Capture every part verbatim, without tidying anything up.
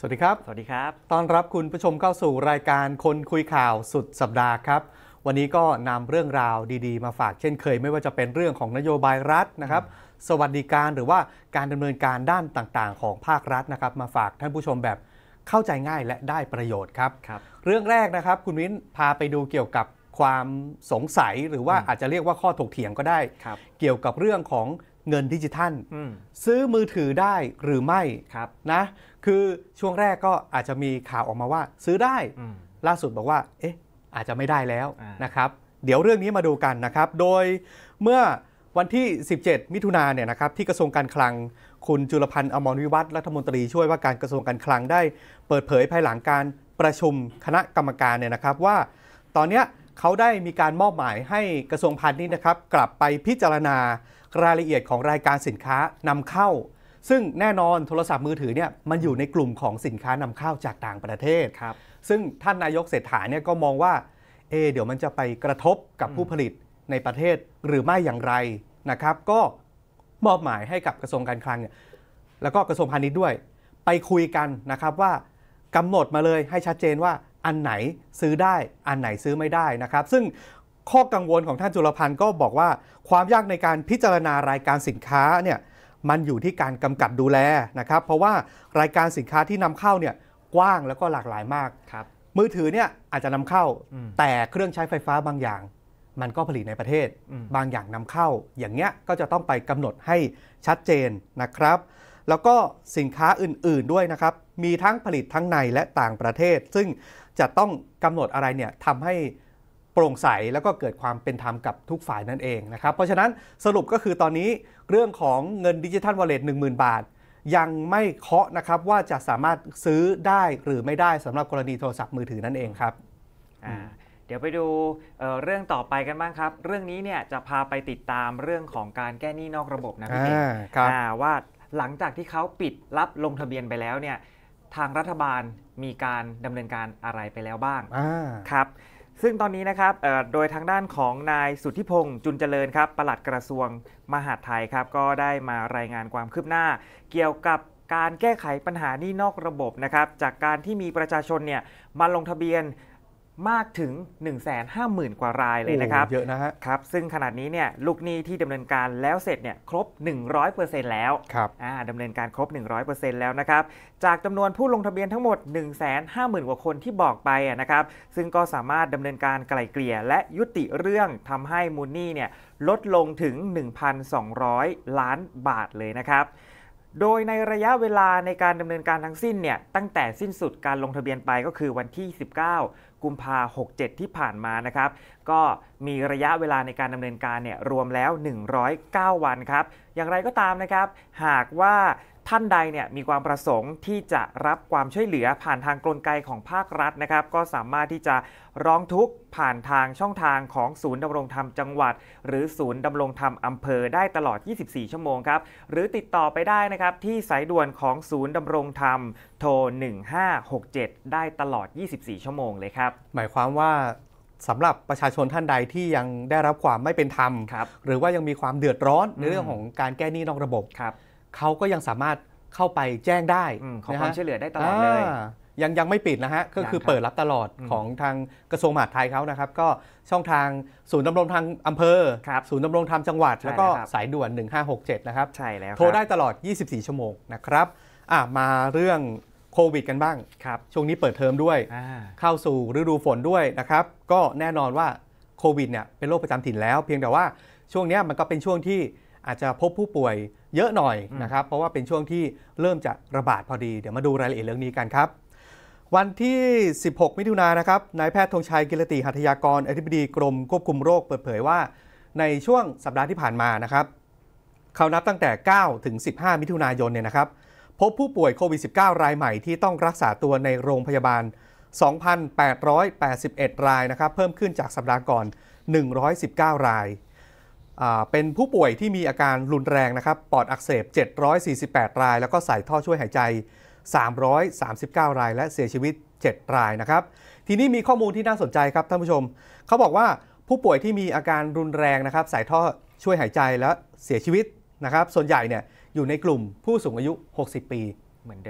สวัสดีครับสวัสดีครับต้อนรับคุณผู้ชมเข้าสู่รายการคนคุยข่าวสุดสัปดาห์ครับวันนี้ก็นำเรื่องราวดีๆมาฝากเช่นเคยไม่ว่าจะเป็นเรื่องของนโยบายรัฐนะครับสวัสดิการหรือว่าการดำเนินการด้านต่างๆของภาครัฐนะครับมาฝากท่านผู้ชมแบบเข้าใจง่ายและได้ประโยชน์ครับครับเรื่องแรกนะครับคุณวินพาไปดูเกี่ยวกับความสงสัยหรือว่าอาจจะเรียกว่าข้อถกเถียงก็ได้เกี่ยวกับเรื่องของเงินดิจิทัลซื้อมือถือได้หรือไม่นะคือช่วงแรกก็อาจจะมีข่าวออกมาว่าซื้อได้ล่าสุดบอกว่าเอ๊ะอาจจะไม่ได้แล้วนะครับเดี๋ยวเรื่องนี้มาดูกันนะครับโดยเมื่อวันที่สิบเจ็ดมิถุนายนเนี่ยนะครับที่กระทรวงการคลังคุณจุลพันธ์อมรวิวัฒน์รัฐมนตรีช่วยว่าการกระทรวงการคลังได้เปิดเผยภายหลังการประชุมคณะกรรมการเนี่ยนะครับว่าตอนนี้เขาได้มีการมอบหมายให้กระทรวงพาณิชย์นะครับกลับไปพิจารณารายละเอียดของรายการสินค้านำเข้าซึ่งแน่นอนโทรศัพท์มือถือเนี่ยมันอยู่ในกลุ่มของสินค้านำเข้าจากต่างประเทศครับซึ่งท่านนายกเศรษฐาเนี่ยก็มองว่าเอเดี๋ยวมันจะไปกระทบกับผู้ผลิตในประเทศหรือไม่อย่างไรนะครับก็มอบหมายให้กับกระทรวงการคลังเนี่ยแล้วก็กระทรวงพาณิชย์ด้วยไปคุยกันนะครับว่ากำหนดมาเลยให้ชัดเจนว่าอันไหนซื้อได้อันไหนซื้อไม่ได้นะครับซึ่งข้อกังวลของท่านจุลพันธ์ก็บอกว่าความยากในการพิจารณารายการสินค้าเนี่ยมันอยู่ที่การกำกับดูแลนะครับเพราะว่ารายการสินค้าที่นำเข้าเนี่ยกว้างแล้วก็หลากหลายมากมือถือเนี่ยอาจจะนำเข้าแต่เครื่องใช้ไฟฟ้าบางอย่างมันก็ผลิตในประเทศบางอย่างนำเข้าอย่างเงี้ยก็จะต้องไปกำหนดให้ชัดเจนนะครับแล้วก็สินค้าอื่นๆด้วยนะครับมีทั้งผลิตทั้งในและต่างประเทศซึ่งจะต้องกำหนดอะไรเนี่ยทำให้โปร่งใสแล้วก็เกิดความเป็นธรรมกับทุกฝ่ายนั่นเองนะครับเพราะฉะนั้นสรุปก็คือตอนนี้เรื่องของเงินดิจิทัลวอลเล็ต หนึ่งหมื่น บาทยังไม่เคาะนะครับว่าจะสามารถซื้อได้หรือไม่ได้สำหรับกรณีโทรศัพท์มือถือนั่นเองครับอ่าเดี๋ยวไปดู เอ่อ เรื่องต่อไปกันบ้างครับเรื่องนี้เนี่ยจะพาไปติดตามเรื่องของการแก้หนี้นอกระบบนะพี่เก่งว่าหลังจากที่เขาปิดรับลงทะเบียนไปแล้วเนี่ยทางรัฐบาลมีการดำเนินการอะไรไปแล้วบ้างครับซึ่งตอนนี้นะครับโดยทางด้านของนายสุทธิพงษ์จุลเจริญครับปลัดกระทรวงมหาดไทยครับก็ได้มารายงานความคืบหน้าเกี่ยวกับการแก้ไขปัญหาหนี้นอกระบบนะครับจากการที่มีประชาชนเนี่ยมาลงทะเบียนมากถึง หนึ่งแสนห้าหมื่น กว่ารายเลยนะครับเยอะนะฮะครับซึ่งขณะนี้เนี่ยลูกหนี้ที่ดำเนินการแล้วเสร็จเนี่ยครบ หนึ่งร้อยเปอร์เซ็นต์ แล้วครับอ่าดำเนินการครบ หนึ่งร้อยเปอร์เซ็นต์ แล้วนะครับจากจำนวนผู้ลงทะเบียนทั้งหมด หนึ่งแสนห้าหมื่น กว่าคนที่บอกไปนะครับซึ่งก็สามารถดำเนินการไกล่เกลี่ยและยุติเรื่องทำให้มูลหนี้เนี่ยลดลงถึง หนึ่งพันสองร้อย ล้านบาทเลยนะครับโดยในระยะเวลาในการดำเนินการทั้งสิ้นเนี่ยตั้งแต่สิ้นสุดการลงทะเบียนไปก็คือวันที่สิบเก้ากุมภาพันธ์หกเจ็ดที่ผ่านมานะครับก็มีระยะเวลาในการดำเนินการเนี่ยรวมแล้วหนึ่งร้อยเก้าวันครับอย่างไรก็ตามนะครับหากว่าท่านใดเนี่ยมีความประสงค์ที่จะรับความช่วยเหลือผ่านทางกลไกของภาครัฐนะครับก็สามารถที่จะร้องทุกข์ผ่านทางช่องทางของศูนย์ดำรงธรรมจังหวัดหรือศูนย์ดำรงธรรมอำเภอได้ตลอดยี่สิบสี่ชั่วโมงครับหรือติดต่อไปได้นะครับที่สายด่วนของศูนย์ดำรงธรรมโทรหนึ่งห้าหกเจ็ดได้ตลอดยี่สิบสี่ชั่วโมงเลยครับหมายความว่าสำหรับประชาชนท่านใดที่ยังได้รับความไม่เป็นธรรมหรือว่ายังมีความเดือดร้อนในเรื่องของการแก้หนี้นอกระบบเขาก็ยังสามารถเข้าไปแจ้งได้ขอความช่วยเหลือได้ตลอดเลยยังยังไม่ปิดนะฮะก็คือเปิดรับตลอดของทางกระทรวงมหาดไทยเขานะครับก็ช่องทางศูนย์ดำรงธรรมอำเภอศูนย์ดำรงธรรมจังหวัดแล้วก็สายด่วนหนึ่งห้าหกเจ็ดนะครับใช่แล้วโทรได้ตลอดยี่สิบสี่ชั่วโมงนะครับอ่ะมาเรื่องโควิดกันบ้างช่วงนี้เปิดเทอมด้วยเข้าสู่ฤดูฝนด้วยนะครับก็แน่นอนว่าโควิดเนี่ยเป็นโรคประจำถิ่นแล้วเพียงแต่ว่าช่วงนี้มันก็เป็นช่วงที่อาจจะพบผู้ป่วยเยอะหน่อยนะครับเพราะว่าเป็นช่วงที่เริ่มจะระบาดพอดีเดี๋ยวมาดูรายละเอียดเรื่องนี้กันครับวันที่สิบหกมิถุนายนนะครับนายแพทย์ธงชัยกิรติหัตถยากรอธิบดีกรมควบคุมโรคเปิดเผยว่าในช่วงสัปดาห์ที่ผ่านมานะครับเขานับตั้งแต่เก้าถึงสิบห้ามิถุนายนเนี่ยนะครับพบผู้ป่วยโควิด สิบเก้า รายใหม่ที่ต้องรักษาตัวในโรงพยาบาล สองพันแปดร้อยแปดสิบเอ็ด รายนะครับเพิ่มขึ้นจากสัปดาห์ก่อนหนึ่งร้อยสิบเก้ารายเป็นผู้ป่วยที่มีอาการรุนแรงนะครับปอดอักเสบเจ็ดร้อยสี่สิบแปดรายแล้วก็ใส่ท่อช่วยหายใจสามร้อยสามสิบเก้ารายและเสียชีวิตเจ็ดรายนะครับทีนี้มีข้อมูลที่น่าสนใจครับท่านผู้ชมเขาบอกว่าผู้ป่วยที่มีอาการรุนแรงนะครับใส่ท่อช่วยหายใจและเสียชีวิตนะครับส่วนใหญ่เนี่ยอยู่ในกลุ่มผู้สูงอายุหกสิบปีเหมือนเดิม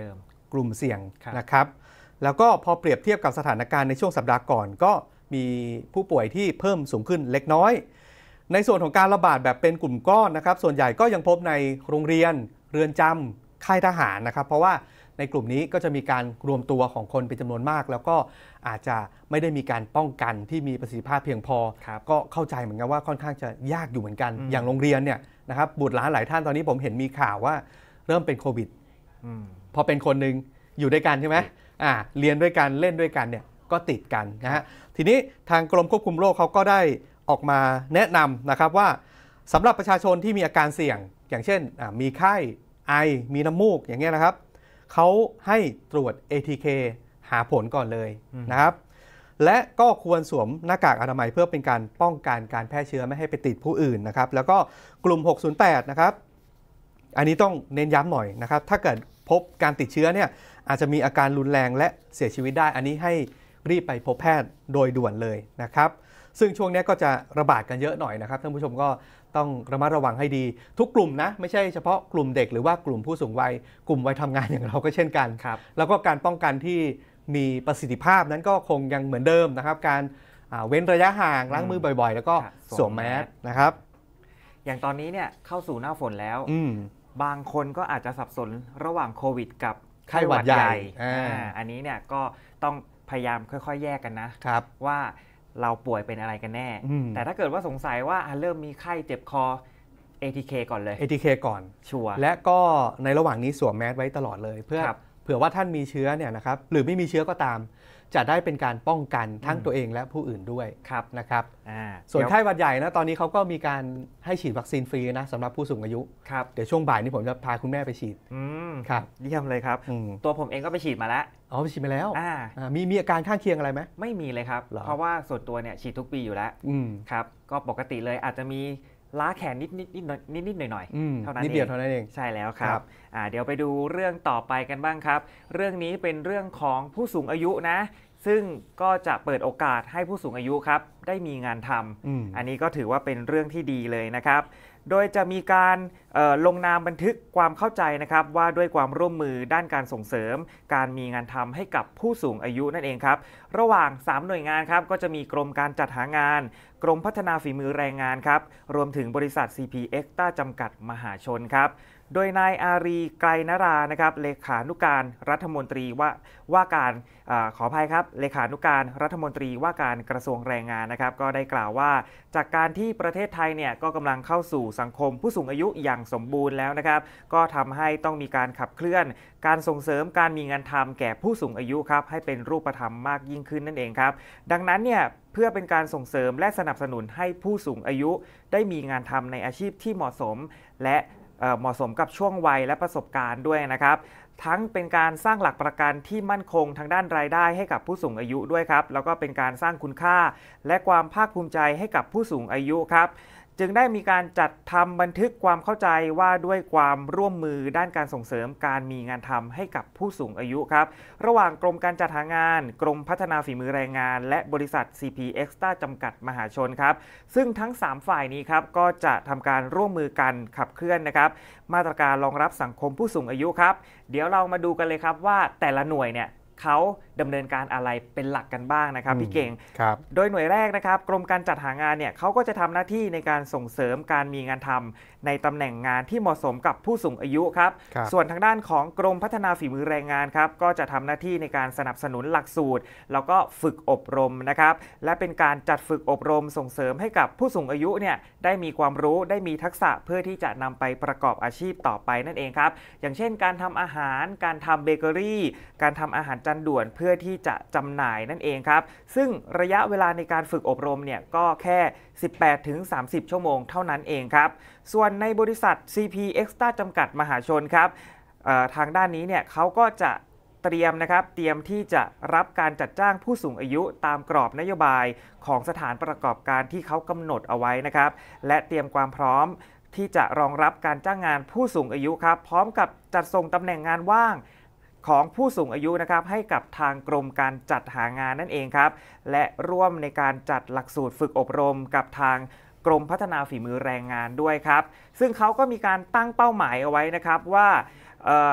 กลุ่มเสี่ยงนะครับแล้วก็พอเปรียบเทียบกับสถานการณ์ในช่วงสัปดาห์ก่อนก็มีผู้ป่วยที่เพิ่มสูงขึ้นเล็กน้อยในส่วนของการระบาดแบบเป็นกลุ่มก้อนนะครับส่วนใหญ่ก็ยังพบในโรงเรียนเรือนจำค่ายทหารนะครับเพราะว่าในกลุ่มนี้ก็จะมีการรวมตัวของคนเป็นจำนวนมากแล้วก็อาจจะไม่ได้มีการป้องกันที่มีประสิทธิภาพเพียงพอก็เข้าใจเหมือนกันว่าค่อนข้างจะยากอยู่เหมือนกันอย่างโรงเรียนเนี่ยนะครับบุตรหลานหลายท่านตอนนี้ผมเห็นมีข่าวว่าเริ่มเป็นโควิดพอเป็นคนหนึ่งอยู่ด้วยกันใช่ไหมอ่าเรียนด้วยกันเล่นด้วยกันเนี่ยก็ติดกันนะฮะทีนี้ทางกรมควบคุมโรคเขาก็ได้ออกมาแนะนำนะครับว่าสำหรับประชาชนที่มีอาการเสี่ยงอย่างเช่นมีไข้ไอมีน้ำมูกอย่างเงี้ยนะครับเขาให้ตรวจ เอ ที เค หาผลก่อนเลยนะครับและก็ควรสวมหน้ากากอนามัยเพื่อเป็นการป้องกันการแพร่เชื้อไม่ให้ไปติดผู้อื่นนะครับแล้วก็กลุ่มหกศูนย์แปดนะครับอันนี้ต้องเน้นย้ำหน่อยนะครับถ้าเกิดพบการติดเชื้อเนี่ยอาจจะมีอาการรุนแรงและเสียชีวิตได้อันนี้ให้รีบไปพบแพทย์โดยด่วนเลยนะครับซึ่งช่วงนี้ก็จะระบาดกันเยอะหน่อยนะครับท่านผู้ชมก็ต้องระมัดระวังให้ดีทุกกลุ่มนะไม่ใช่เฉพาะกลุ่มเด็กหรือว่ากลุ่มผู้สูงวัยกลุ่มวัยทำงานอย่างเราก็เช่นกันแล้วก็การป้องกันที่มีประสิทธิภาพนั้นก็คงยังเหมือนเดิมนะครับการเว้นระยะห่างล้างมือบ่อยๆแล้วก็สวมแมสนะครับอย่างตอนนี้เนี่ยเข้าสู่หน้าฝนแล้วบางคนก็อาจจะสับสนระหว่างโควิดกับไข้หวัดใหญ่อันนี้เนี่ยก็ต้องพยายามค่อยๆแยกกันนะว่าเราป่วยเป็นอะไรกันแน่แต่ถ้าเกิดว่าสงสัยว่าเริ่มมีไข้เจ็บคอ เอ ที เค ก่อนเลยเอ ที เค ก่อนชัวร์และก็ในระหว่างนี้สวมแมสไว้ตลอดเลยเพื่อเผื่อว่าท่านมีเชื้อเนี่ยนะครับหรือไม่มีเชื้อก็ตามจะได้เป็นการป้องกันทั้งตัวเองและผู้อื่นด้วยนะครับส่วนไข้หวัดใหญ่นะตอนนี้เขาก็มีการให้ฉีดวัคซีนฟรีนะสำหรับผู้สูงอายุเดี๋ยวช่วงบ่ายนี้ผมจะพาคุณแม่ไปฉีดครับเยี่ยมเลยครับตัวผมเองก็ไปฉีดมาแล้วอ๋อไปฉีดมาแล้วมีมีอาการข้างเคียงอะไรไหมไม่มีเลยครับเพราะว่าส่วนตัวเนี่ยฉีดทุกปีอยู่แล้วครับก็ปกติเลยอาจจะมีล้าแขนนิดนิดนิดนิดนิดหน่อยหน่อยเท่านั้นเองนิดเดียวเท่านั้นเองใช่แล้วครับเดี๋ยวไปดูเรื่องต่อไปกันบ้างครับเรื่องนี้เป็นเรื่องของผู้สูงอายุนะซึ่งก็จะเปิดโอกาสให้ผู้สูงอายุครับได้มีงานทำ อ, อันนี้ก็ถือว่าเป็นเรื่องที่ดีเลยนะครับโดยจะมีการลงนามบันทึกความเข้าใจนะครับว่าด้วยความร่วมมือด้านการส่งเสริมการมีงานทำให้กับผู้สูงอายุนั่นเองครับระหว่างสามหน่วยงานครับก็จะมีกรมการจัดหางานกรมพัฒนาฝีมือแรงงานครับรวมถึงบริษัท ซี พี Extra จำกัดมหาชนครับโดยนายอารีไกรนรานะครับเลขานุการรัฐมนตรีว่าว่าการอขออภัยครับเลขานุการรัฐมนตรีว่าการกระทรวงแรงงานนะครับก็ได้กล่าวว่าจากการที่ประเทศไทยเนี่ยก็กำลังเข้าสู่สังคมผู้สูงอายุอย่างสมบูรณ์แล้วนะครับก็ทำให้ต้องมีการขับเคลื่อนการส่งเสริมการมีงานทำแก่ผู้สูงอายุครับให้เป็นรูปธรรมมากยิ่งขึ้นนั่นเองครับดังนั้นเนี่ยเพื่อเป็นการส่งเสริมและสนับสนุนให้ผู้สูงอายุได้มีงานทำในอาชีพที่เหมาะสมและเหมาะสมกับช่วงวัยและประสบการณ์ด้วยนะครับทั้งเป็นการสร้างหลักประกันที่มั่นคงทางด้านรายได้ให้กับผู้สูงอายุด้วยครับแล้วก็เป็นการสร้างคุณค่าและความภาคภูมิใจให้กับผู้สูงอายุครับจึงได้มีการจัดทำบันทึกความเข้าใจว่าด้วยความร่วมมือด้านการส่งเสริมการมีงานทำให้กับผู้สูงอายุครับระหว่างกรมการจัดหางานกรมพัฒนาฝีมือแรงงานและบริษัท ซี พี Extra จำกัดมหาชนครับซึ่งทั้งสามฝ่ายนี้ครับก็จะทำการร่วมมือกันขับเคลื่อนนะครับมาตรการรองรับสังคมผู้สูงอายุครับเดี๋ยวเรามาดูกันเลยครับว่าแต่ละหน่วยเนี่ยเขาดำเนินการอะไรเป็นหลักกันบ้างนะครับพี่เก่งโดยหน่วยแรกนะครับกรมการจัดหางานเนี่ยเขาก็จะทำหน้าที่ในการส่งเสริมการมีงานทำในตำแหน่งงานที่เหมาะสมกับผู้สูงอายุครับส่วนทางด้านของกรมพัฒนาฝีมือแรงงานครับก็จะทำหน้าที่ในการสนับสนุนหลักสูตรแล้วก็ฝึกอบรมนะครับและเป็นการจัดฝึกอบรมส่งเสริมให้กับผู้สูงอายุเนี่ยได้มีความรู้ได้มีทักษะเพื่อที่จะนำไปประกอบอาชีพต่อไปนั่นเองครับอย่างเช่นการทำอาหารการทำเบเกอรี่การทำอาหารจานด่วนเพื่อที่จะจำหน่ายนั่นเองครับซึ่งระยะเวลาในการฝึกอบรมเนี่ยก็แค่ สิบแปดถึงสามสิบ ชั่วโมงเท่านั้นเองครับส่วนในบริษัท ซี พี Extra จำกัดมหาชนครับทางด้านนี้เนี่ยเขาก็จะเตรียมนะครับเตรียมที่จะรับการจัดจ้างผู้สูงอายุตามกรอบนโยบายของสถานประกอบการที่เขากำหนดเอาไว้นะครับและเตรียมความพร้อมที่จะรองรับการจ้างงานผู้สูงอายุครับพร้อมกับจัดส่งตำแหน่งงานว่างของผู้สูงอายุนะครับให้กับทางกรมการจัดหางานนั่นเองครับและร่วมในการจัดหลักสูตรฝึกอบรมกับทางกรมพัฒนาฝีมือแรงงานด้วยครับซึ่งเขาก็มีการตั้งเป้าหมายเอาไว้นะครับว่า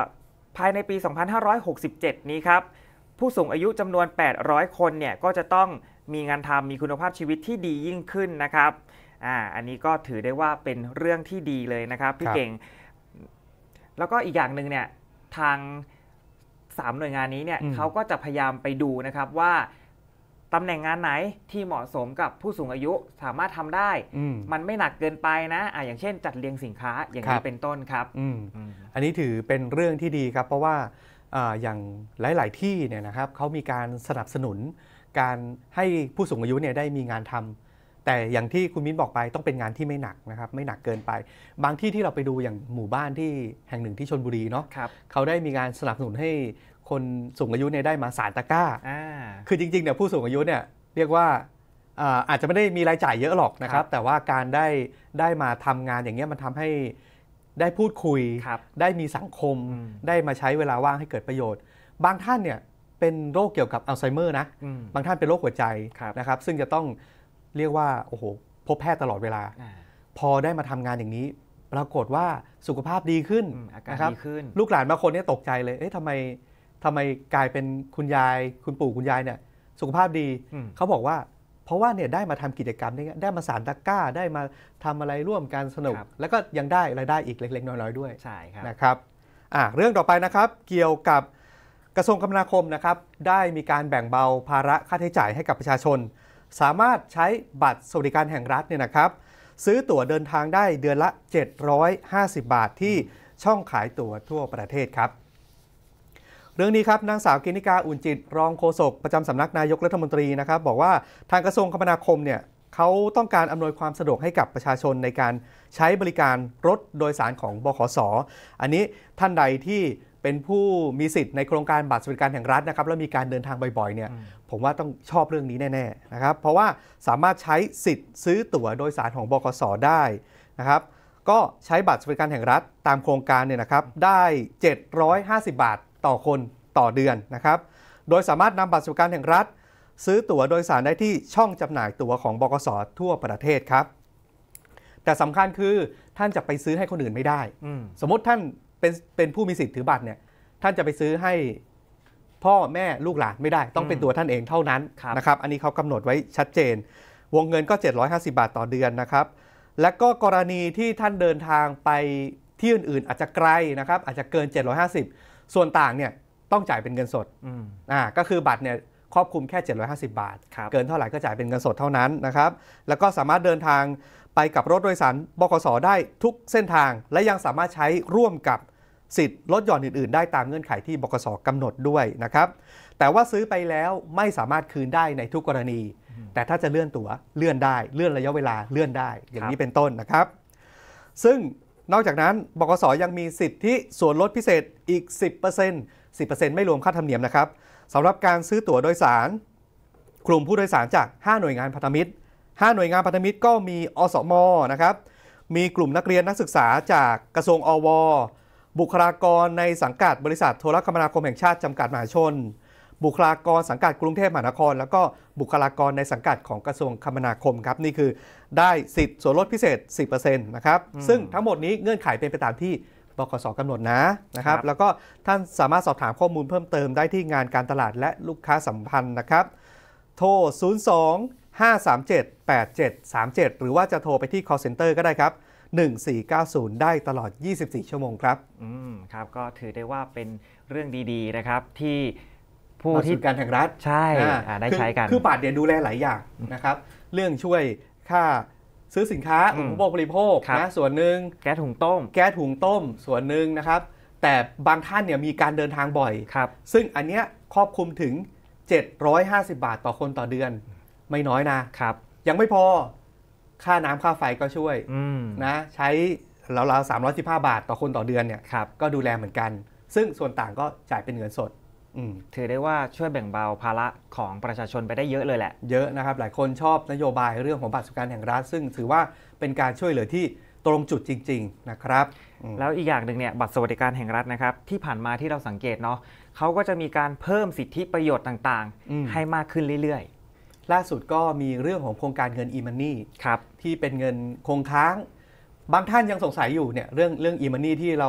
ภายในปี สองพันห้าร้อยหกสิบเจ็ด นี้ครับผู้สูงอายุจำนวน แปดร้อย คนเนี่ยก็จะต้องมีงานทำมีคุณภาพชีวิตที่ดียิ่งขึ้นนะครับอ่าอันนี้ก็ถือได้ว่าเป็นเรื่องที่ดีเลยนะครับพี่เก่งแล้วก็อีกอย่างหนึ่งเนี่ยทางสามหน่วยงานนี้เนี่ยเขาก็จะพยายามไปดูนะครับว่าตำแหน่งงานไหนที่เหมาะสมกับผู้สูงอายุสามารถทำได้มันไม่หนักเกินไปนะอ่ะอย่างเช่นจัดเรียงสินค้าอย่างนี้เป็นต้นครับอันนี้ถือเป็นเรื่องที่ดีครับเพราะว่าอย่างหลายๆที่เนี่ยนะครับเขามีการสนับสนุนการให้ผู้สูงอายุเนี่ยได้มีงานทำแต่อย่างที่คุณมิ้นบอกไปต้องเป็นงานที่ไม่หนักนะครับไม่หนักเกินไปบางที่ที่เราไปดูอย่างหมู่บ้านที่แห่งหนึ่งที่ชลบุรีเนาะเขาได้มีการสนับสนุนให้คนสูงอายุเนี่ยได้มาสานตะกร้าคือจริงๆเนี่ยผู้สูงอายุเนี่ยเรียกว่าอาจจะไม่ได้มีรายจ่ายเยอะหรอกนะครับแต่ว่าการได้ได้มาทำงานอย่างเงี้ยมันทำให้ได้พูดคุยได้มีสังคมได้มาใช้เวลาว่างให้เกิดประโยชน์บางท่านเนี่ยเป็นโรคเกี่ยวกับอัลไซเมอร์นะบางท่านเป็นโรคหัวใจนะครับซึ่งจะต้องเรียกว่าโอ้โหพบแพทย์ตลอดเวลาพอได้มาทำงานอย่างนี้ปรากฏว่าสุขภาพดีขึ้นนะครับลูกหลานบางคนเนี่ยตกใจเลยเอ๊ะทำไมทำไมกลายเป็นคุณยายคุณปู่คุณยายเนี่ยสุขภาพดีเขาบอกว่าเพราะว่าเนี่ยได้มาทำกิจกรรมนี้ได้มาสานตะกร้าได้มาทำอะไรร่วมกันสนุกแล้วก็ยังได้รายได้อีกเล็กๆน้อยๆด้วยใช่ครับนะครับอ่ะเรื่องต่อไปนะครับเกี่ยวกับกระทรวงคมนาคมนะครับได้มีการแบ่งเบาภาระค่าใช้จ่ายให้กับประชาชนสามารถใช้บัตรสวัสดิการแห่งรัฐเนี่ยนะครับซื้อตั๋วเดินทางได้เดือนละเจ็ดร้อยห้าสิบบาทที่ช่องขายตั๋วทั่วประเทศครับเรื่องนี้ครับนางสาวกินิกาอุ่นจิตรองโฆษกประจำสำนักนายกรัฐมนตรีนะครับบอกว่าทางกระทรวงคมนาคมเนี่ยเขาต้องการอำนวยความสะดวกให้กับประชาชนในการใช้บริการรถโดยสารของบขส.อันนี้ท่านใดที่เป็นผู้มีสิทธิ์ในโครงการบัตรสวัสดิการแห่งรัฐนะครับแล้วมีการเดินทางบ่อยๆเนี่ยผมว่าต้องชอบเรื่องนี้แน่ๆนะครับเพราะว่าสามารถใช้สิทธิ์ซื้อตั๋วโดยสารของบขส.ได้นะครับก็ใช้บัตรสวัสดิการแห่งรัฐตามโครงการเนี่ยนะครับได้เจ็ดร้อยห้าสิบบาทต่อคนต่อเดือนนะครับโดยสามารถนำบัตรสวัสดิการแห่งรัฐซื้อตั๋วโดยสารได้ที่ช่องจำหน่ายตั๋วของบขส.ทั่วประเทศครับแต่สำคัญคือท่านจะไปซื้อให้คนอื่นไม่ได้สมมติท่านเป็นเป็นผู้มีสิทธิ์ถือบัตรเนี่ยท่านจะไปซื้อให้พ่อแม่ลูกหลานไม่ได้ต้องเป็นตัวท่านเองเท่านั้นนะครับอันนี้เขากำหนดไว้ชัดเจนวงเงินก็เจ็ดร้อยห้าสิบบาทต่อเดือนนะครับและก็กรณีที่ท่านเดินทางไปที่อื่นๆอาจจะไกลนะครับอาจจะเกินเจ็ดร้อยห้าสิบส่วนต่างเนี่ยต้องจ่ายเป็นเงินสดอ่าก็คือบัตรเนี่ยครอบคลุมแค่เจ็ดร้อยห้าสิบบาทเกินเท่าไหร่ก็จ่ายเป็นเงินสดเท่านั้นนะครับแล้วก็สามารถเดินทางไปกับรถโดยสารบขส.ได้ทุกเส้นทางและยังสามารถใช้ร่วมกับสิทธิ์ลดหย่อนอื่นๆได้ตามเงื่อนไขที่บขส.กำหนดด้วยนะครับแต่ว่าซื้อไปแล้วไม่สามารถคืนได้ในทุกกรณีแต่ถ้าจะเลื่อนตั๋วเลื่อนได้เลื่อนระยะเวลาเลื่อนได้อย่างนี้เป็นต้นนะครับซึ่งนอกจากนั้นบขส.ยังมีสิทธิส่วนลดพิเศษอีก สิบเปอร์เซ็นต์ สิบเปอร์เซ็นต์ ไม่รวมค่าธรรมเนียมนะครับสำหรับการซื้อตั๋วโดยสารกลุ่มผู้โดยสารจากห้าหน่วยงานพันธมิตรห้าหน่วยงานพันธมิตรก็มีอสม.นะครับมีกลุ่มนักเรียนนักศึกษาจากกระทรวงอว.บุคลากรในสังกัดบริษัทโทรคมนาคมแห่งชาติจำกัดมหาชนบุคลากรสังกัดกรุงเทพมหานครแล้วก็บุคลากรในสังกัดของกระทรวงคมนาคมครับนี่คือได้สิทธิ์ส่วนลดพิเศษ สิบเปอร์เซ็นต์ นะครับซึ่งทั้งหมดนี้เงื่อนไขเป็นไปตามที่บขส.กำหนดนะนะครับแล้วก็ท่านสามารถสอบถามข้อมูลเพิ่มเติมได้ที่งานการตลาดและลูกค้าสัมพันธ์นะครับโทรศูนย์ สอง ห้า สาม เจ็ด แปด เจ็ด สาม เจ็ดหรือว่าจะโทรไปที่ call center ก็ได้ครับหนึ่ง สี่ เก้า ศูนย์ได้ตลอดยี่สิบสี่ชั่วโมงครับอืมครับก็ถือได้ว่าเป็นเรื่องดีๆนะครับที่ผู้ที่การแห่งรัฐใช่ได้ใช้กันคือบัตรเนี่ยดูแลหลายอย่างนะครับเรื่องช่วยค่าซื้อสินค้าอุปโภคบริโภคนะส่วนหนึ่งแก๊สถุงต้มแก๊สถุงต้มส่วนหนึ่งนะครับแต่บางท่านเนี่ยมีการเดินทางบ่อยซึ่งอันเนี้ยครอบคลุมถึงเจ็ดร้อยห้าสิบบาทต่อคนต่อเดือนไม่น้อยนะครับยังไม่พอค่าน้ำค่าไฟก็ช่วยนะใช้ราวๆสามร้อยสิบห้าบาทต่อคนต่อเดือนเนี่ยก็ดูแลเหมือนกันซึ่งส่วนต่างก็จ่ายเป็นเงินสดถือได้ว่าช่วยแบ่งเบาภาระของประชาชนไปได้เยอะเลยแหละเยอะนะครับหลายคนชอบนโยบายเรื่องของบัตรสวัสดิการแห่งรัฐซึ่งถือว่าเป็นการช่วยเหลือที่ตรงจุดจริงๆนะครับแล้วอีกอย่างหนึ่งเนี่ยบัตรสวัสดิการแห่งรัฐนะครับที่ผ่านมาที่เราสังเกตเนาะเขาก็จะมีการเพิ่มสิทธิประโยชน์ต่างๆให้มากขึ้นเรื่อยๆล่าสุดก็มีเรื่องของโครงการเงิน e-money ที่เป็นเงินคงค้างบางท่านยังสงสัยอยู่เนี่ยเรื่องเรื่อง e-money ที่เรา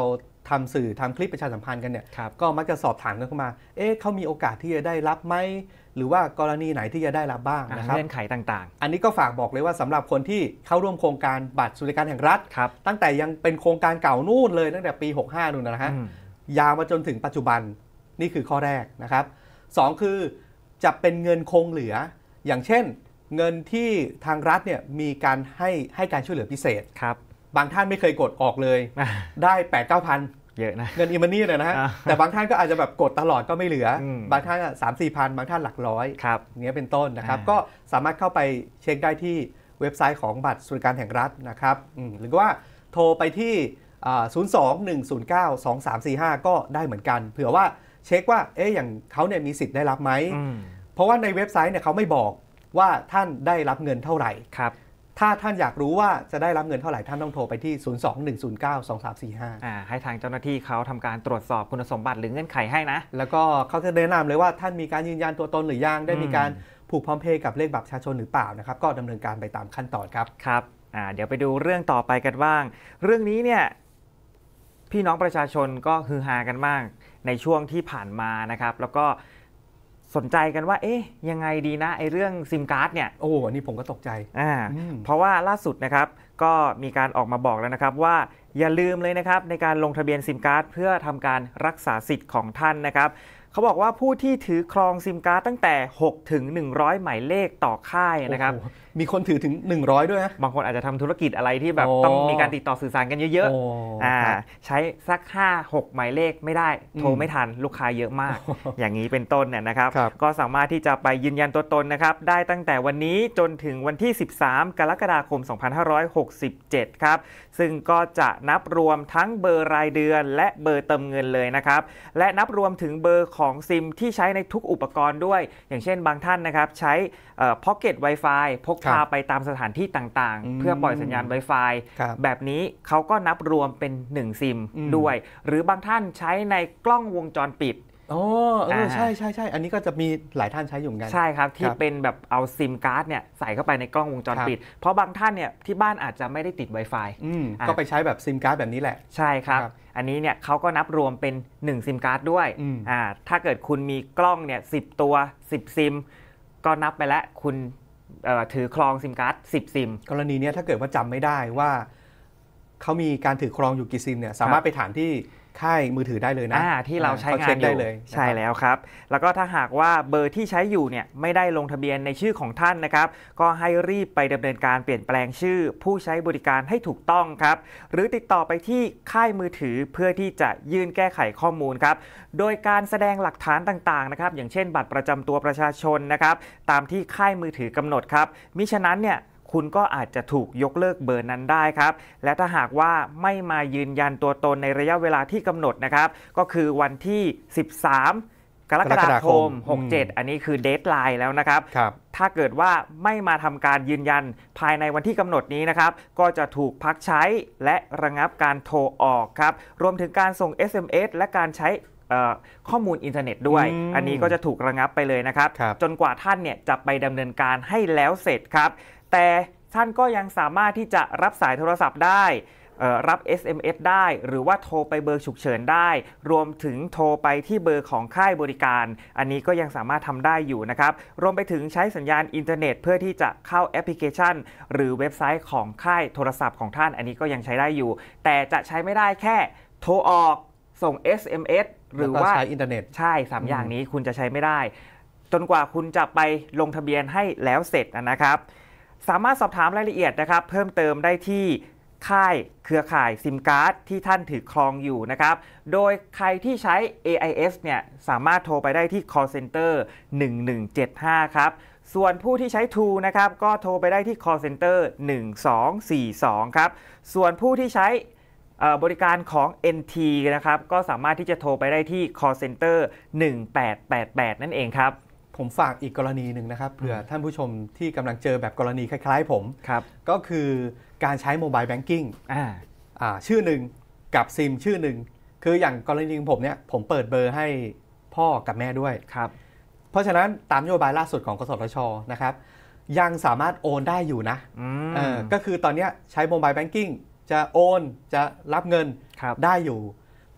ทำสื่อทำคลิปประชาสัมพันธ์กันเนี่ยก็มักจะสอบถามกันเข้ามาเอ๊ะเขามีโอกาสที่จะได้รับไหมหรือว่ากรณีไหนที่จะได้รับบ้างนะครับเงื่อนไขต่างๆอันนี้ก็ฝากบอกเลยว่าสำหรับคนที่เข้าร่วมโครงการบัตรสวัสดิการแห่งรัฐตั้งแต่ยังเป็นโครงการเก่านู่นเลยตั้งแต่ปีหกสิบห้านู่นนะฮะยาวมาจนถึงปัจจุบันนี่คือข้อแรกนะครับสองคือจะเป็นเงินคงเหลืออย่างเช่นเงินที่ทางรัฐเนี่ยมีการให้ให้การช่วยเหลือพิเศษครับบางท่านไม่เคยกดออกเลยได้แปดเก้าพันเยอะนะเงินอีมันนี่เนี่ยนะฮะแต่บางท่านก็อาจจะแบบกดตลอดก็ไม่เหลือบางท่านสามสี่พันบางท่านหลักร้อยเนี้ยเป็นต้นนะครับก็สามารถเข้าไปเช็คได้ที่เว็บไซต์ของบัตรสวัสดิการแห่งรัฐนะครับหรือว่าโทรไปที่ศูนย์ สอง หนึ่ง ศูนย์ เก้า สอง สาม สี่ ห้าก็ได้เหมือนกันเผื่อว่าเช็คว่าเอ๊ะอย่างเขาเนี่ยมีสิทธิ์ได้รับไหมเพราะว่าในเว็บไซต์เนี่ยเขาไม่บอกว่าท่านได้รับเงินเท่าไหร่ครับถ้าท่านอยากรู้ว่าจะได้รับเงินเท่าไหร่ท่านต้องโทรไปที่ศูนย์ สอง หนึ่ง ศูนย์ เก้า สอง สาม สี่ ห้าอ่าให้ทางเจ้าหน้าที่เขาทำการตรวจสอบคุณสมบัติหรือเงื่อนไขให้นะแล้วก็เขาจะแนะนำเลยว่าท่านมีการยืนยันตัวตนหรือยังได้มีการผูกพร้อมเพย์กับเลขบัตรประชาชนหรือเปล่านะครับก็ดำเนินการไปตามขั้นตอนครับครับอ่าเดี๋ยวไปดูเรื่องต่อไปกันบ้างเรื่องนี้เนี่ยพี่น้องประชาชนก็ฮือฮากันมากในช่วงที่ผ่านมานะครับแล้วก็สนใจกันว่าเอ๊ะยังไงดีนะไอ้เรื่องซิมการ์ดเนี่ยโอ้อันนี้ผมก็ตกใจอ่าเพราะว่าล่าสุดนะครับก็มีการออกมาบอกแล้วนะครับว่าอย่าลืมเลยนะครับในการลงทะเบียนซิมการ์ดเพื่อทำการรักษาสิทธิ์ของท่านนะครับเขาบอกว่าผู้ที่ถือครองซิมการ์ดตั้งแต่หกถึงหนึ่งร้อยหมายเลขต่อค่ายนะครับมีคนถือถึงหนึ่งร้อยด้วยนะบางคนอาจจะทำธุรกิจอะไรที่แบบต้องมีการติดต่อสื่อสารกันเยอะๆอ่าใช้สักห้า หกหมายเลขไม่ได้โทรไม่ทันลูกค้าเยอะมากอย่างนี้เป็นต้นเนี่ยนะครับก็สามารถที่จะไปยืนยันตัวตนนะครับได้ตั้งแต่วันนี้จนถึงวันที่สิบสามกรกฎาคมสองพันห้าร้อยหกสิบเจ็ดครับซึ่งก็จะนับรวมทั้งเบอร์รายเดือนและเบอร์เติมเงินเลยนะครับและนับรวมถึงเบอร์ของซิมที่ใช้ในทุกอุปกรณ์ด้วยอย่างเช่นบางท่านนะครับใช้พ็อกเก็ต Wi-Fi พกพาไปตามสถานที่ต่างๆเพื่อปล่อยสัญญาณ Wi-Fi แบบนี้เขาก็นับรวมเป็นหนึ่งซิมด้วยหรือบางท่านใช้ในกล้องวงจรปิดอ๋อเออใช่ใช่ใช่อันนี้ก็จะมีหลายท่านใช้อยู่กันใช่ครับที่เป็นแบบเอาซิมการ์ดเนี่ยใส่เข้าไปในกล้องวงจรปิดเพราะบางท่านเนี่ยที่บ้านอาจจะไม่ได้ติด Wi-Fi ก็ไปใช้แบบซิมการ์ดแบบนี้แหละใช่ครับอันนี้เนี่ยเขาก็นับรวมเป็นหนึ่งซิมการ์ดด้วยอ่าถ้าเกิดคุณมีกล้องเนี่ยสิบตัวสิบซิมก็นับไปแล้วคุณถือครองซิมการ์ดสิบซิมกรณีนี้ถ้าเกิดว่าจำไม่ได้ว่าเขามีการถือครองอยู่กี่ซิมเนี่ยสามารถไปถามที่ค่ายมือถือได้เลยนะที่เราใช้งานอยู่ใช่แล้วครับแล้วก็ถ้าหากว่าเบอร์ที่ใช้อยู่เนี่ยไม่ได้ลงทะเบียนในชื่อของท่านนะครับก็ให้รีบไปดำเนินการเปลี่ยนแปลงชื่อผู้ใช้บริการให้ถูกต้องครับหรือติดต่อไปที่ค่ายมือถือเพื่อที่จะยื่นแก้ไขข้อมูลครับโดยการแสดงหลักฐานต่างๆนะครับอย่างเช่นบัตรประจำตัวประชาชนนะครับตามที่ค่ายมือถือกำหนดครับมิฉะนั้นเนี่ยคุณก็อาจจะถูกยกเลิกเบอร์นั้นได้ครับและถ้าหากว่าไม่มายืนยันตัวตนในระยะเวลาที่กำหนดนะครับก็คือวันที่สิบสามกรกฎาคมหกสิบเจ็ดอันนี้คือเดดไลน์แล้วนะครับถ้าเกิดว่าไม่มาทำการยืนยันภายในวันที่กำหนดนี้นะครับก็จะถูกพักใช้และระงับการโทรออกครับรวมถึงการส่ง เอส เอ็ม เอส และการใช้ข้อมูลอินเทอร์เน็ตด้วย อ, อันนี้ก็จะถูกระงับไปเลยนะครับจนกว่าท่านเนี่ยจะไปดำเนินการให้แล้วเสร็จครับแต่ท่านก็ยังสามารถที่จะรับสายโทรศัพท์ได้รับ เอส เอ็ม เอส ได้หรือว่าโทรไปเบอร์ฉุกเฉินได้รวมถึงโทรไปที่เบอร์ของค่ายบริการอันนี้ก็ยังสามารถทำได้อยู่นะครับรวมไปถึงใช้สัญญาณอินเทอร์เน็ตเพื่อที่จะเข้าแอปพลิเคชันหรือเว็บไซต์ของค่ายโทรศัพท์ของท่านอันนี้ก็ยังใช้ได้อยู่แต่จะใช้ไม่ได้แค่โทรออกส่ง เอส เอ็ม เอส หรือว่าใช้อินเทอร์เน็ตใช่สามอย่างนี้คุณจะใช้ไม่ได้จนกว่าคุณจะไปลงทะเบียนให้แล้วเสร็จนะครับสามารถสอบถามรายละเอียดนะครับเพิ่มเติมได้ที่ค่ายเครือข่ายซิมการ์ดที่ท่านถือครองอยู่นะครับโดยใครที่ใช้ เอ ไอ เอส เนี่ยสามารถโทรไปได้ที่ call center หนึ่งหนึ่งเจ็ดห้าครับส่วนผู้ที่ใช้ True นะครับก็โทรไปได้ที่ call center หนึ่งสองสี่สองครับส่วนผู้ที่ใช้บริการของ เอ็น ที นะครับก็สามารถที่จะโทรไปได้ที่ call center หนึ่งแปดแปดแปดนั่นเองครับผมฝากอีกกรณีหนึ่งนะครับเผื่อท่านผู้ชมที่กำลังเจอแบบกรณีคล้ายๆผมก็คือการใช้โมบายแบงกิ้งชื่อหนึ่งกับซิมชื่อหนึ่งคืออย่างกรณีของผมเนี่ยผมเปิดเบอร์ให้พ่อกับแม่ด้วยครับเพราะฉะนั้นตามนโยบายล่าสุดของกสทช.นะครับยังสามารถโอนได้อยู่นะก็คือตอนนี้ใช้โมบายแบงกิ้งจะโอนจะรับเงินได้อยู่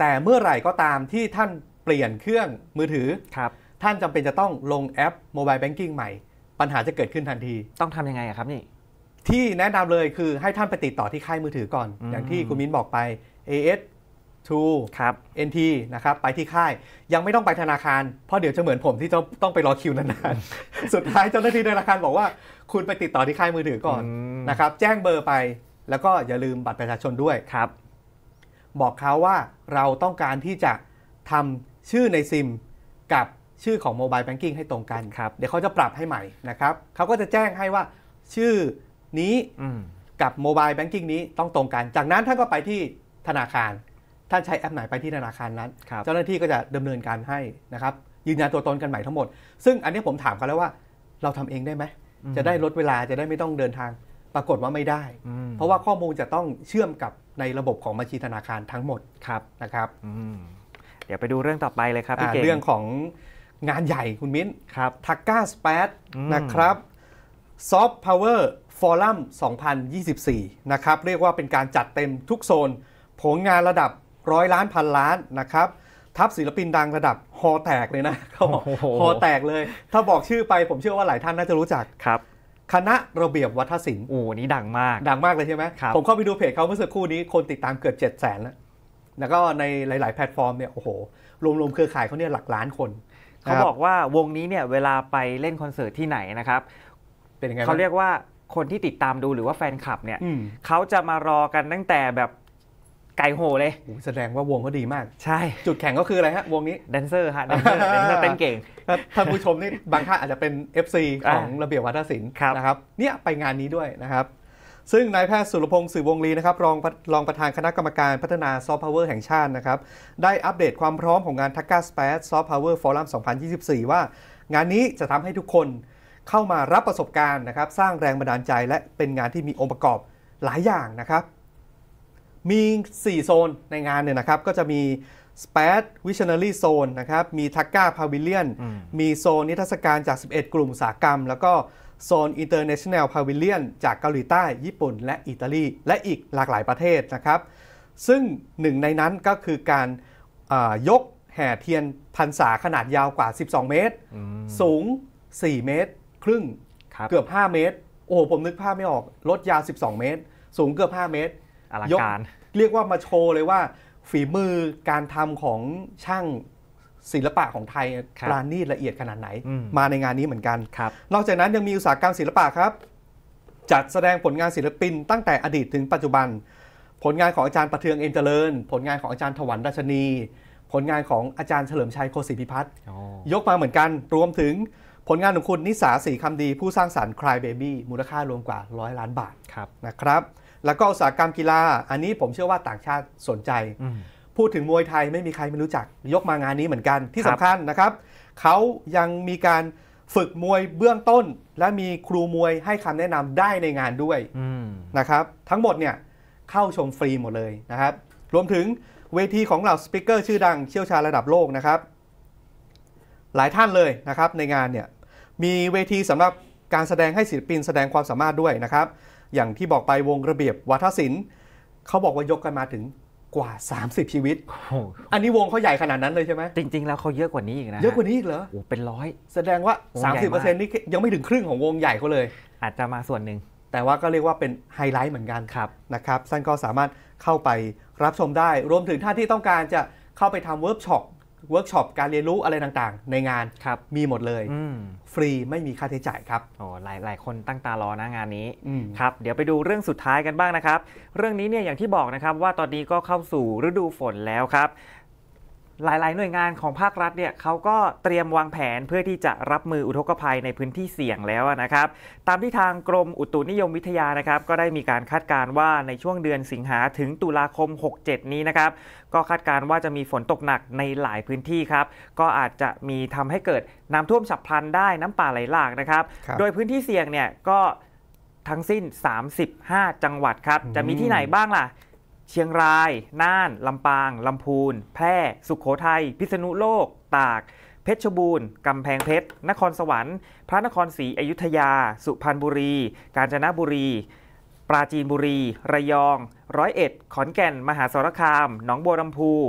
แต่เมื่อไหร่ก็ตามที่ท่านเปลี่ยนเครื่องมือถือครับท่านจำเป็นจะต้องลงแอป Mobile Banking ใหม่ปัญหาจะเกิดขึ้นทันทีต้องทำยังไงครับนี่ที่แนะนำเลยคือให้ท่านไปติดต่อที่ค่ายมือถือก่อน อ, อย่างที่คุณมิ้นบอกไป เอ เอส ทูครับเอ็น ที นะครับไปที่ค่ายยังไม่ต้องไปธนาคารเพราะเดี๋ยวจะเหมือนผมที่ต้องต้องไปรอคิวนานๆ สุดท้ายเจ้าหน้าที่ธนาคารบอกว่าคุณไปติดต่อที่ค่ายมือถือก่อนนะครับแจ้งเบอร์ไปแล้วก็อย่าลืมบัตรประชาชนด้วยครับบอกเขาว่าเราต้องการที่จะทำชื่อในซิมกับชื่อของ Mobile Banking ให้ตรงกันเดี๋ยวเขาจะปรับให้ใหม่นะครับเขาก็จะแจ้งให้ว่าชื่อนี้กับ Mobile Banking นี้ต้องตรงกันจากนั้นท่านก็ไปที่ธนาคารท่านใช้แอปไหนไปที่ธนาคารนั้นเจ้าหน้าที่ก็จะดำเนินการให้นะครับยืนยันตัวตนกันใหม่ทั้งหมดซึ่งอันนี้ผมถามเขาแล้วว่าเราทำเองได้ไหมจะได้ลดเวลาจะได้ไม่ต้องเดินทางปรากฏว่าไม่ได้เพราะว่าข้อมูลจะต้องเชื่อมกับในระบบของบัญชีธนาคารทั้งหมดนะครับเดี๋ยวไปดูเรื่องต่อไปเลยครับพี่เก่งเรื่องของงานใหญ่คุณมิ้นครับทักก้าสเปซนะครับซอฟต์พาวเวอร์ฟอรัมสองพันยี่สิบสี่นะครับเรียกว่าเป็นการจัดเต็มทุกโซนผลงานระดับร้อยล้านพันล้านนะครับทับศิลปินดังระดับฮอแตกเลยนะเขาบอกฮอแตกเลยถ้าบอกชื่อไปผมเชื่อว่าหลายท่านน่าจะรู้จักครับคณะระเบียบวัฒนศิลป์โอ้นี่ดังมากดังมากเลยใช่ไหมผมเข้าไปดูเพจเขาเมื่อสักครู่นี้คนติดตามเกือบเจ็ดแสนแล้วแล้วก็ในหลายๆแพลตฟอร์มเนี่ยโอ้โหรวมๆเครือข่ายเขาเนี่ยหลักล้านคนเขาบอกว่าวงนี้เนี่ยเวลาไปเล่นคอนเสิร์ตที่ไหนนะครับเป็นยังไงเขาเรียกว่าคนที่ติดตามดูหรือว่าแฟนคลับเนี่ยเขาจะมารอกันตั้งแต่แบบไก่โหเลยแสดงว่าวงก็ดีมากใช่จุดแข็งก็คืออะไรฮะวงนี้แดนเซอร์ฮะแดนเซอร์แดนเซอร์เต้นเก่งท่านผู้ชมนี่บางท่านอาจจะเป็น เอฟ ซี ของระเบียบวัฒนศิลป์นะครับเนี่ยไปงานนี้ด้วยนะครับซึ่งนายแพทย์สุรพงศ์สื่อวงลีนะครับรองรองประธานคณะกรรมการพัฒนาซอฟต์พาวเวอร์แห่งชาตินะครับได้อัปเดตความพร้อมของงานทักก้าสเปซซอฟต์พาวเวอร์ฟอรัมสองพันยี่สิบสี่ว่างานนี้จะทำให้ทุกคนเข้ามารับประสบการณ์นะครับสร้างแรงบันดาลใจและเป็นงานที่มีองค์ประกอบหลายอย่างนะครับมีสี่โซนในงานเนี่ยนะครับก็จะมี Space Visionary Zone นะครับมี Taka Pavilion มีโซนนิทรรศการจากสิบเอ็ดกลุ่มอุตสาหกรรมแล้วก็โซน International Pavilion จากเกาหลีใต้ญี่ปุ่นและอิตาลีและอีกหลากหลายประเทศนะครับซึ่งหนึ่งในนั้นก็คือการยกแห่เทียนพรรษาขนาดยาวกว่าสิบสองเมตรสูงสี่เมตรครึ่งเกือบห้าเมตรโอ้ผมนึกภาพไม่ออกรถยาวสิบสองเมตรสูงเกือบห้าเมตรอลังการเรียกว่ามาโชว์เลยว่าฝีมือการทำของช่างศิลปะของไทยปราณีตละเอียดขนาดไหนมาในงานนี้เหมือนกันนอกจากนั้นยังมีอุตสาหกรรมศิลปะครับจัดแสดงผลงานศิลปินตั้งแต่อดีตถึงปัจจุบันผลงานของอาจารย์ประเทืองเอ็นเจริญผลงานของอาจารย์ถวันดัชนีผลงานของอาจารย์เฉลิมชัยโคศิพิพัฒน์ยกมาเหมือนกันรวมถึงผลงานของคุณนิสาศรีคำดีผู้สร้างสรรค์ Cry Baby มูลค่ารวมกว่าร้อยล้านบาทนะครับแล้วก็อุตสาหกรรมกีฬาอันนี้ผมเชื่อว่าต่างชาติสนใจพูดถึงมวยไทยไม่มีใครไม่รู้จักยกมางานนี้เหมือนกันที่สำคัญนะครับเขายังมีการฝึกมวยเบื้องต้นและมีครูมวยให้คำแนะนำได้ในงานด้วยนะครับทั้งหมดเนี่ยเข้าชมฟรีหมดเลยนะครับรวมถึงเวทีของเหล่าสปีกเกอร์ชื่อดังเชี่ยวชาญระดับโลกนะครับหลายท่านเลยนะครับในงานเนี่ยมีเวทีสำหรับการแสดงให้ศิลปินแสดงความสามารถด้วยนะครับอย่างที่บอกไปวงระเบียบวัฒนศิลป์เขาบอกว่ายกกันมาถึงกว่าสามสิบชีวิต อันนี้วงเขาใหญ่ขนาดนั้นเลยใช่ไหมจริงๆแล้วเขาเยอะกว่านี้อีกนะเยอะกว่านี้อีกเหรอโอ้เป็นร้อยแสดงว่า สามสิบเปอร์เซ็นต์ นี่ยังไม่ถึงครึ่งของวงใหญ่เขาเลยอาจจะมาส่วนหนึ่งแต่ว่าก็เรียกว่าเป็นไฮไลท์เหมือนกันครับนะครับท่านก็สามารถเข้าไปรับชมได้รวมถึงท่านที่ต้องการจะเข้าไปทำเวิร์กช็อปเวิร์กช็อปการเรียนรู้อะไรต่างๆในงานมีหมดเลยฟรีไม่มีค่าใช้จ่ายครับโอ้หลายหลายคนตั้งตารอนะงานนี้ครับเดี๋ยวไปดูเรื่องสุดท้ายกันบ้างนะครับเรื่องนี้เนี่ยอย่างที่บอกนะครับว่าตอนนี้ก็เข้าสู่ฤดูฝนแล้วครับหลายๆหน่วยงานของภาครัฐเนี่ยเขาก็เตรียมวางแผนเพื่อที่จะรับมืออุทกภัยในพื้นที่เสี่ยงแล้วนะครับตามที่ทางกรมอุตุนิยมวิทยานะครับก็ได้มีการคาดการณ์ว่าในช่วงเดือนสิงหาถึงตุลาคมหกสิบเจ็ดนี้นะครับก็คาดการณ์ว่าจะมีฝนตกหนักในหลายพื้นที่ครับก็อาจจะมีทำให้เกิดน้ำท่วมฉับพลันได้น้ำป่าไหลหลากนะครับโดยพื้นที่เสี่ยงเนี่ยก็ทั้งสิ้นสามสิบห้าจังหวัดครับจะมีที่ไหนบ้างล่ะเชียงรายน่านลำปางลำพูนแพร่สุโขทัยพิษณุโลกตากเพชรบูรณ์กำแพงเพชรนครสวรรค์พระนครศรีอยุธยาสุพรรณบุรีกาญจนบุรีปราจีนบุรีระยองร้อยเอ็ดขอนแก่นมหาสารคามหนองบัวลำพู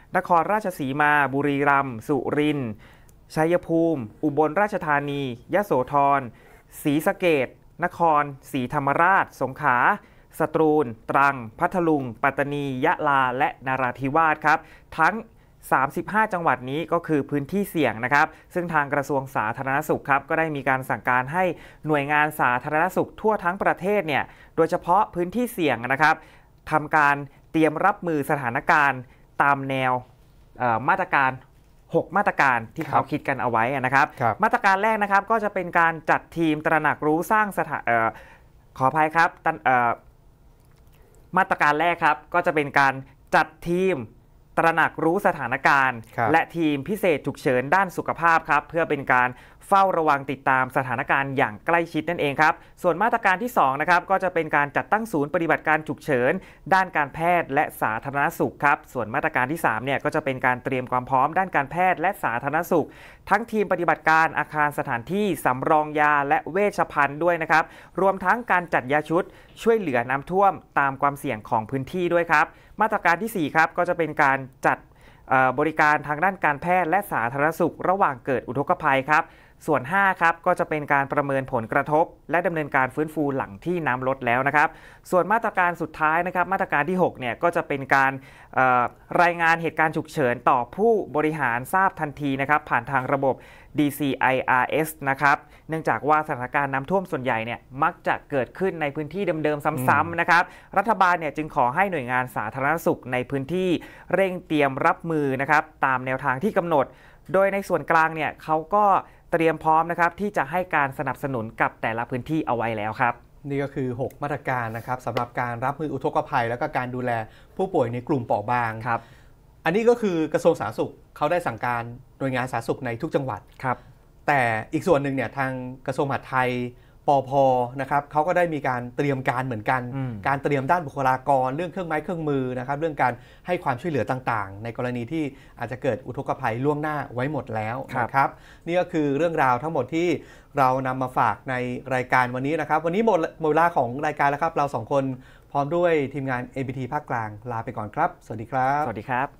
นครราชสีมาบุรีรัมย์สุรินทร์ชัยภูมิอุบลราชธานียโสธรศรีสะเกษนครศรีธรรมราชสงขลาสตรูลตรังพัทลุงปัตตานียะลาและนราธิวาสครับทั้งสามสิบห้าจังหวัดนี้ก็คือพื้นที่เสี่ยงนะครับซึ่งทางกระทรวงสาธารณสุขครับก็ได้มีการสั่งการให้หน่วยงานสาธารณสุขทั่วทั้งประเทศเนี่ยโดยเฉพาะพื้นที่เสี่ยงนะครับทำการเตรียมรับมือสถานการณ์ตามแนวมาตรการหกมาตรการที่เขาคิดกันเอาไว้นะครับมาตรการแรกนะครับก็จะเป็นการจัดทีมตระหนักรู้สร้างสถานขออภัยครับมาตรการแรกครับก็จะเป็นการจัดทีมตระหนักรู้สถานการณ์และทีมพิเศษฉุกเฉินด้านสุขภาพครับเพื่อเป็นการเฝ้าระวังติดตามสถานการณ์อย่างใกล้ชิดนั่นเองครับส่วนมาตรการที่สองนะครับก็จะเป็นการจัดตั้งศูนย์ปฏิบัติการฉุกเฉินด้านการแพทย์และสาธารณสุขครับส่วนมาตรการที่สามเนี่ยก็จะเป็นการเตรียมความพร้อมด้านการแพทย์และสาธารณสุขทั้งทีมปฏิบัติการอาคารสถานที่สำรองยาและเวชภัณฑ์ด้วยนะครับรวมทั้งการจัดยาชุดช่วยเหลือน้ำท่วมตามความเสี่ยงของพื้นที่ด้วยครับมาตรการที่สี่ครับก็จะเป็นการจัดบริการทางด้านการแพทย์และสาธารณสุขระหว่างเกิดอุทกภัยครับส่วนห้าครับก็จะเป็นการประเมินผลกระทบและดำเนินการฟื้นฟูหลังที่น้ำลดแล้วนะครับส่วนมาตรการสุดท้ายนะครับมาตรการที่หกเนี่ยก็จะเป็นการรายงานเหตุการณ์ฉุกเฉินต่อผู้บริหารทราบทันทีนะครับผ่านทางระบบ ดี ซี ไอ อาร์ เอส นะครับเนื่องจากว่าสถานการณ์น้ำท่วมส่วนใหญ่เนี่ยมักจะเกิดขึ้นในพื้นที่เดิมๆซ้ำๆนะครับรัฐบาลเนี่ยจึงขอให้หน่วยงานสาธารณสุขในพื้นที่เร่งเตรียมรับมือนะครับตามแนวทางที่กำหนดโดยในส่วนกลางเนี่ยเขาก็เตรียมพร้อมนะครับที่จะให้การสนับสนุนกับแต่ละพื้นที่เอาไว้แล้วครับนี่ก็คือหกมาตรการนะครับสำหรับการรับมืออุทกภัยแล้วก็การดูแลผู้ป่วยในกลุ่มเปราะบางครับอันนี้ก็คือกระทรวงสาธารณสุขเขาได้สั่งการหน่วยงานสาธารณสุขในทุกจังหวัดครับแต่อีกส่วนหนึ่งเนี่ยทางกระทรวงมหาดไทยปภ.นะครับเขาก็ได้มีการเตรียมการเหมือนกันการเตรียมด้านบุคลากรเรื่องเครื่องไม้เครื่องมือนะครับเรื่องการให้ความช่วยเหลือต่างๆในกรณีที่อาจจะเกิดอุทกภัยล่วงหน้าไว้หมดแล้วนะครับนี่ก็คือเรื่องราวทั้งหมดที่เรานำมาฝากในรายการวันนี้นะครับวันนี้หมดหมดเวลาของรายการแล้วครับเราสองคนพร้อมด้วยทีมงาน เอ็น บี ที ภาคกลางลาไปก่อนครับสวัสดีครับสวัสดีครับ